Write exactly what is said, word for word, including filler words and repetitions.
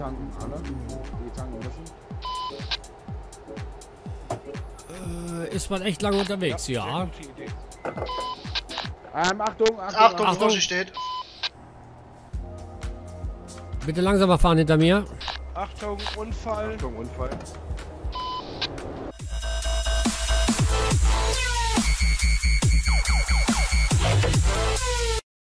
tanken, alle. Die tanken müssen. Äh, ist man echt lange unterwegs, ja. Sehr gute Idee. Ähm, Achtung, Achtung, Achtung, Achtung. Vorsicht steht. Bitte langsamer fahren hinter mir. Achtung, Unfall. Achtung, Unfall.